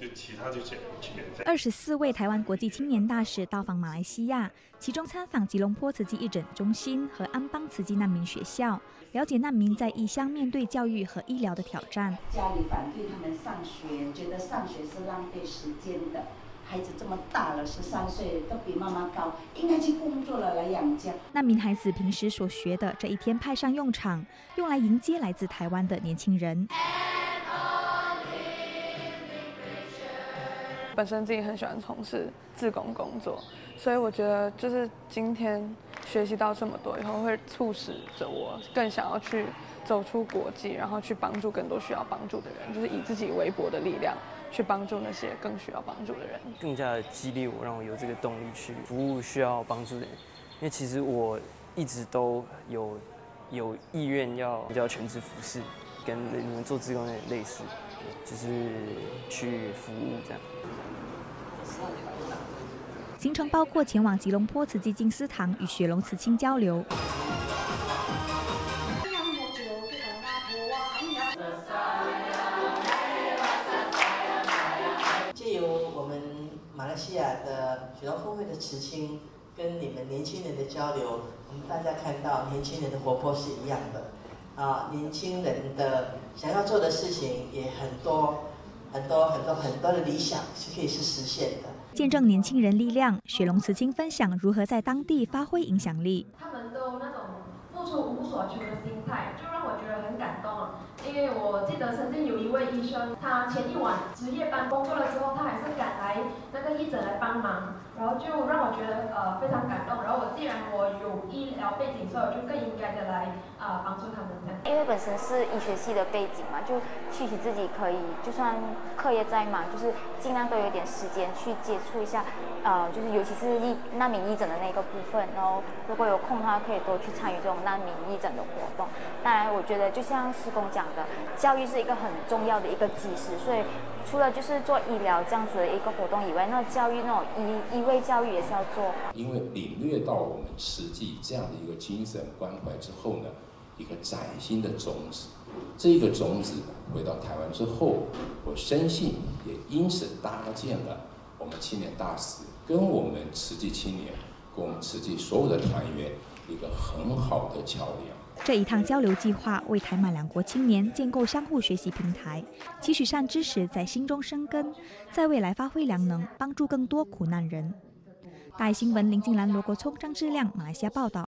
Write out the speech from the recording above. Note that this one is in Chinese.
就其他就去免费。 24位台湾国际青年大使到访马来西亚，其中参访吉隆坡慈济义诊中心和安邦慈济难民学校，了解难民在异乡面对教育和医疗的挑战。 家里反对他们上学，觉得上学是浪费时间的。孩子这么大了，13岁都比妈妈高，应该去工作了来养家。 难民孩子平时所学的，这一天派上用场，用来迎接来自台湾的年轻人。 本身自己很喜欢从事志工工作，所以我觉得就是今天学习到这么多以后，会促使着我更想要去走出国际，然后去帮助更多需要帮助的人，就是以自己微薄的力量去帮助那些更需要帮助的人， 更加的激励我，让我有这个动力去服务需要帮助的人。因为其实我一直都有意愿要全职服侍，跟你们做志工有点类似，就是去服务这样。 行程包括前往吉隆坡慈济金丝堂与雪龙慈青交流。 借由我们马来西亚的雪龙分会的慈青跟你们年轻人的交流，我们大家看到年轻人的活泼是一样的啊，年轻人的想要做的事情也很多的理想是可以是实现的。 见证年轻人力量，雪龙慈青分享如何在当地发挥影响力。 他们都有那种付出无所求的心态，就让我觉得很感动啊。因为我记得曾经有一位医生，他前一晚值夜班工作了之后，他还是赶来那个义诊来帮忙，然后就让我觉得非常感动。然后既然我有医疗背景，所以我就更应该的来帮助他们这样。 因为本身是医学系的背景嘛，就期许自己可以，就算课业再忙，就是尽量都有点时间去接触一下，就是尤其是难民义诊的那个部分。然后如果有空的话，可以多去参与这种难民义诊的活动。当然，我觉得就像师公讲的，教育是一个很重要的一个基石，所以除了就是做医疗这样子的一个活动以外，那教育那种医卫教育也是要做。 因为领略到我们慈济这样的一个精神关怀之后呢，一个崭新的种子，这个种子回到台湾之后，我深信也因此搭建了我们青年大使跟我们慈济青年，跟我们慈济所有的团员一个很好的桥梁。 这一趟交流计划为台马两国青年建构相互学习平台，期许善知识在心中生根，在未来发挥良能，帮助更多苦难人。大爱新闻林静兰、罗国聪、张志亮，马来西亚报道。